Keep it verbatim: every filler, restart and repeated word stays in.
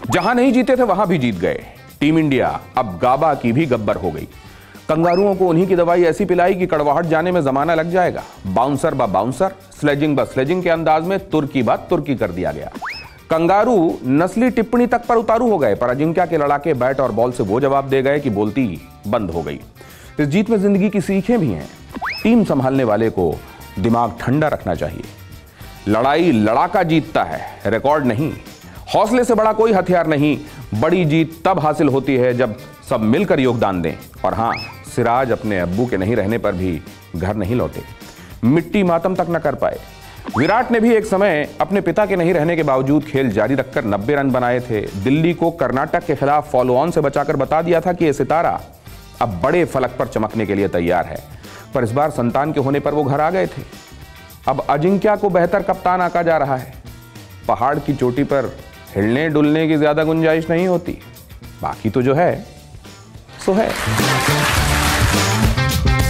जहां नहीं जीते थे वहां भी जीत गए। टीम इंडिया अब गाबा की भी गब्बर हो गई। कंगारुओं को उन्हीं की दवाई ऐसी पिलाई कि कड़वाहट जाने में जमाना लग जाएगा। बाउंसर बा बाउंसर, स्लेजिंग बा स्लेजिंग के अंदाज में तुर्की बा तुर्की कर दिया गया। कंगारू नस्ली टिप्पणी तक पर उतारू हो गए, पर अजिंक्या के लड़ाके बैट और बॉल से वो जवाब दे गए कि बोलती बंद हो गई। इस जीत में जिंदगी की सीखें भी हैं। टीम संभालने वाले को दिमाग ठंडा रखना चाहिए। लड़ाई लड़ाका जीतता है, रिकॉर्ड नहीं। हौसले से बड़ा कोई हथियार नहीं। बड़ी जीत तब हासिल होती है जब सब मिलकर योगदान दें। और हां, सिराज अपने अब्बू के नहीं रहने पर भी घर नहीं लौटे, मिट्टी मातम तक न कर पाए। विराट ने भी एक समय अपने पिता के नहीं रहने के बावजूद खेल जारी रखकर नब्बे रन बनाए थे। दिल्ली को कर्नाटक के खिलाफ फॉलो ऑन से बचाकर बता दिया था कि यह सितारा अब बड़े फलक पर चमकने के लिए तैयार है। पर इस बार संतान के होने पर वो घर आ गए थे। अब अजिंक्या को बेहतर कप्तान आका जा रहा है। पहाड़ की चोटी पर हिलने डुलने की ज्यादा गुंजाइश नहीं होती। बाकी तो जो है सो है।